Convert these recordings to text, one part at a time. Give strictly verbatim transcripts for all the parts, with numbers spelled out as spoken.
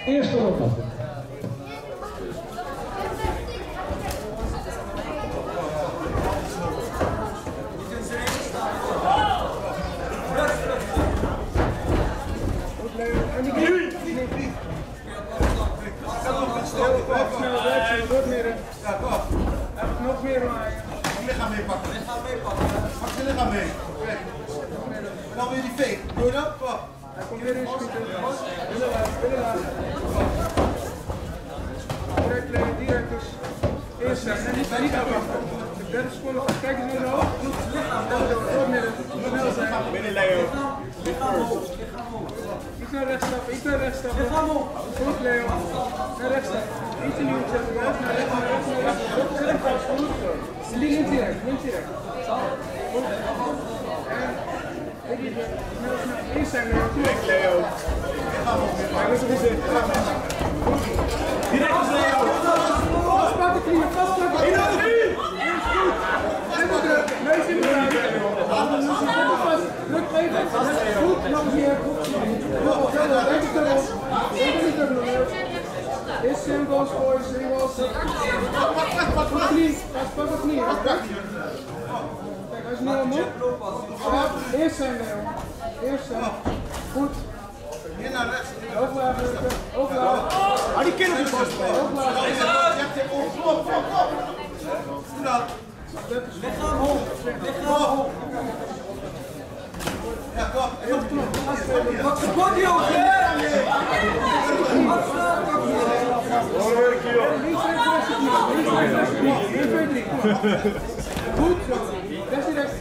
Eerste ronde. Nog meer maar. Lichaam mee pakken. Lichaam mee pakken. Pak je lichaam mee. Kijk. En dan weer die fake. Doe je dat? Kom. Hij komt weer in schieten. Willen laten, willen laten. Direct leren, direct dus. Eerst zijn. En niet, niet afwachten. De derde seconde gaat kijken naar de hoofd. Goed midden. Snel zijn. Binnen Leo. Iets naar rechts stappen, iets naar rechts stappen. Goed Leo. Naar rechts stappen. Iets in die zetten. Naar rechts, naar rechts, naar rechts, naar rechts. Zet hem vast, goed. Links direct, links direct. Goed. En dit is snel, snel. Eerst zijn Leo. Direct Leo. Hij moet er zitten. Direct is Leo. Vastpak de knieën, vastpak de knieën. Goed. En de druk. Neus in de buik. Zet hem vast. Druk even. Goed, nog een keer. Nog een keer. Denk het erop. Denk het niet erop, Leo. Is symbols voor je symbols. Pak de knie. Pak de knie. Kijk, hij is nu omhoog. Eerst zijn Leo. Eerst zijn. Goed. Hier naar rechts. Hooglaag drukken. Hooglaag. Hou die kin op de borst. Hooglaag. Klop, klop, klop. Doe dat. Lichaam hoog. Lichaam hoog. Ja, kom. Heel knop. Wat is body hoog, hè? Links, rechts, rechts, links, rechts, rechts, links, rechts, links. Goed zo. Rechts, rechts.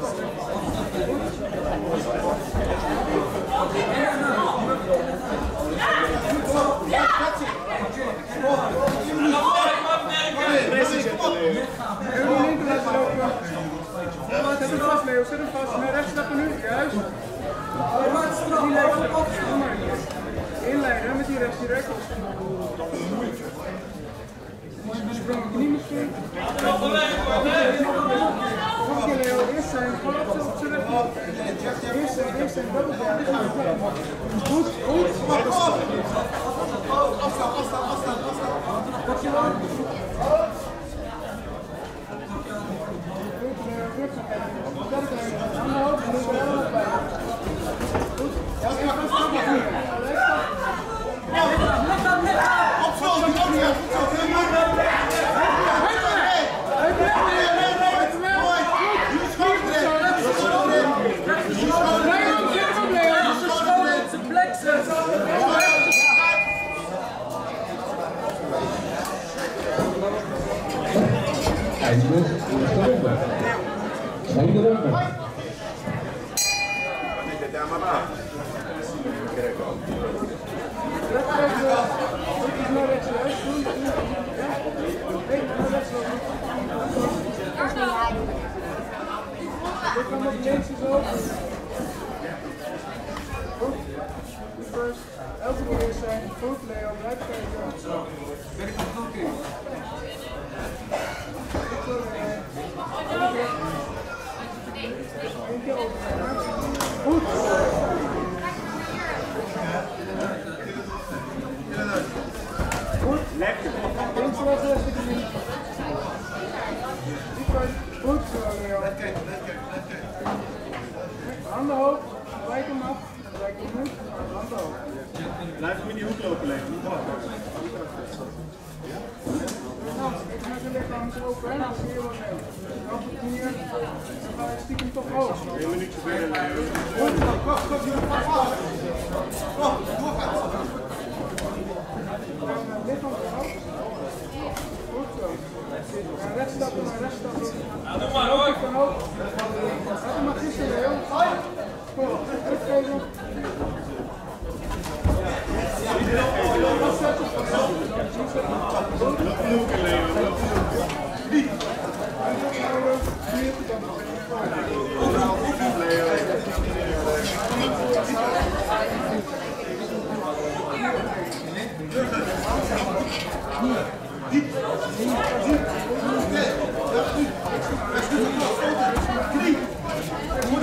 Helemaal linker laten lopen. Zet hem vast, Leo. Zet hem vast. Naar rechts stappen nu. Juist. Die lijkt op. Inleiden met die rechts direct. Sprong knie misschien. Nog een keer Leo. Eerst zijn. Eerst zijn. Eerst zijn. Goed. Goed. Afstand, afstand, afstand, afstand. Pak je lang. Aan de hoofd, moet er helemaal bij. Goed. Ja, ik ga stappen. Lichaam, lichaam. Opzol, die ook weer. Einde eerste ronde. Tweede ronde. Daar maar aan. Dit kan nog links is open. Goed. First. Elke keer eens zijn. Goed, Leo. Blijf kijken. Ben ik er goed in? Eén keer open. Goed. Goed. Lekker. Links, rechts, rechts, links. Goed zo, Leo. Handen hoog, wijk hem af, wijk hem goed, handen hoog. Blijf hem in die hoek lopen, Leo. Niet wachten. Nou, ik ga zijn lichaam zo open, hè? Dan zie je wat mee. Dan op de knieën, dan ga je stiekem toch hoog. Een minuutje verder, Leo. Goed, kom, kom, kom, kom, kom, doorgaan. Lichaam omhoog. Goed zo. Naar rechts stappen, naar rechts stappen. Doe maar hoor. Van hoog. Laat hem maar gissen, Leo. Kom, teruggeven.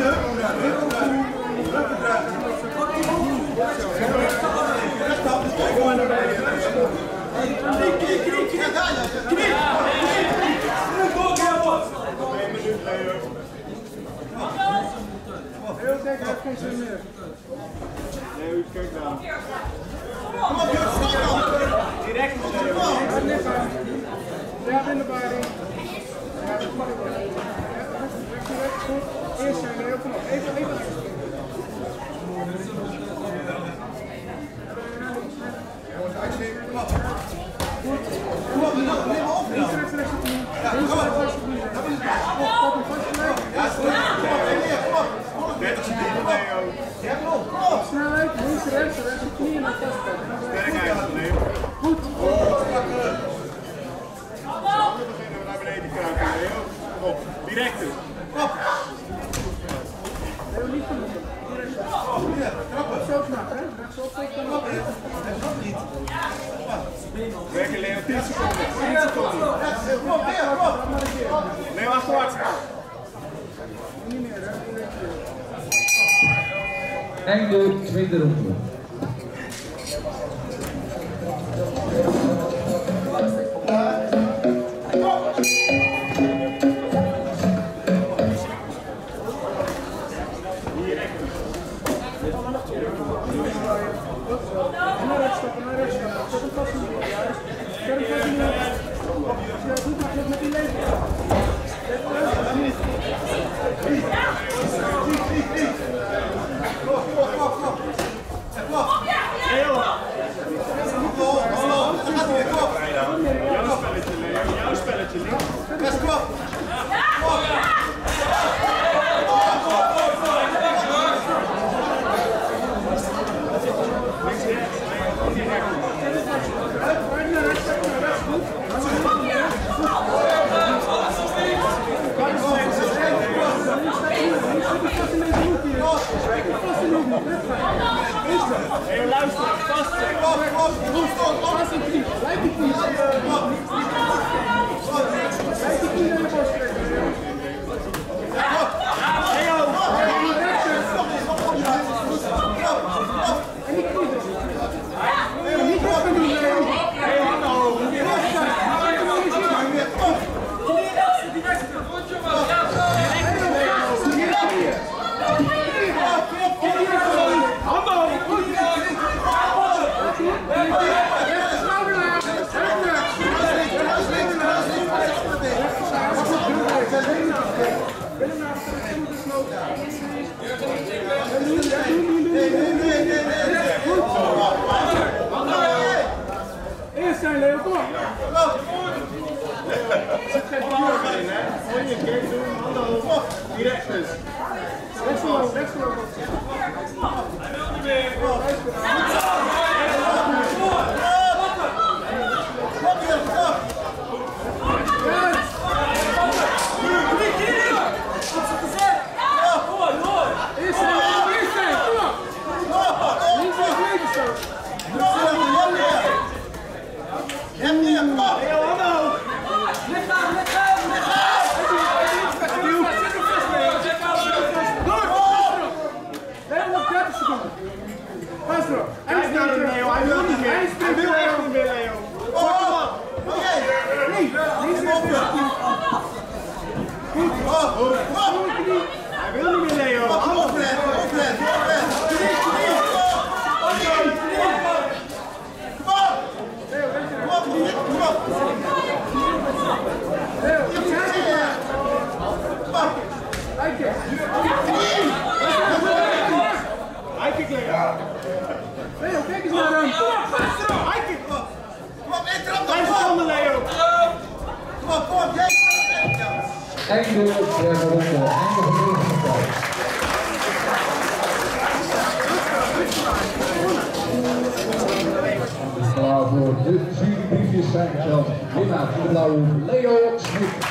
Goed, Nee, kijk dan. Direct. Ja, in de baring. Ja, dat mag ik wel. Eerst zijn er, kom op. Even, even. Kom op, neem op. Links, rechts, rechts. Links, rechts, rechts. dertig seconden, Leo. Snelheid, links, rechts, rechts, knieën naar vastpakken. Sterkheid, Leo. Goed. Dan beginnen we naar beneden kruipen, Leo. Kom op, directe. Op. Leo, niet verliezen. Zo knap, hè? Zo knap. Werken, Leo, tien seconden. tien seconden. Leo, achterwaarts. Niet meer, hè? Einde tweede ronde. Naar rechts stappen, naar rechts stappen. Zet hem vast in de juist. Zet hem vast in de juist. Als je dat doet, mag je het met die leven. Zet hem uit. Jouw spelletje, Leo. Jouw spelletje, Leo. Leo, luister. Vast. Vast in knie. Lijkt die knie. Lijkt die knie naar je borst trekken. Leo. En die knie dus. Niet op gaan doen, Leo. Leo, handen hoog. Eerst zijn, Leo, kom op. Zet geen power in, hè. Gewoon je game doen, handen hoog. Direct dus. Rechts omhoog, rechts omhoog. Eerst zijn, eerst zijn, kom op. Links, rechts, links zo. Leo, handen hoog. Leo, nog dertig seconden. Pas erop. Kijk naar hem, Leo. Hij wil niet meer. Hij wil echt niet meer, Leo. Pak hem op. Nee, links, rechts, rechts. Goed. Hij wil niet meer, Leo. Handen op. Leo, iets harder. Kijk eens. Hij kijkt, Leo. Leo, kijk eens naar hem. Hij kijkt. Vijf seconden, Leo. Einde derde ronde. Einde van de wedstrijd. Klaar voor de jurybriefjes zijn geld. Winnaar voor de blauwe Leo Smit.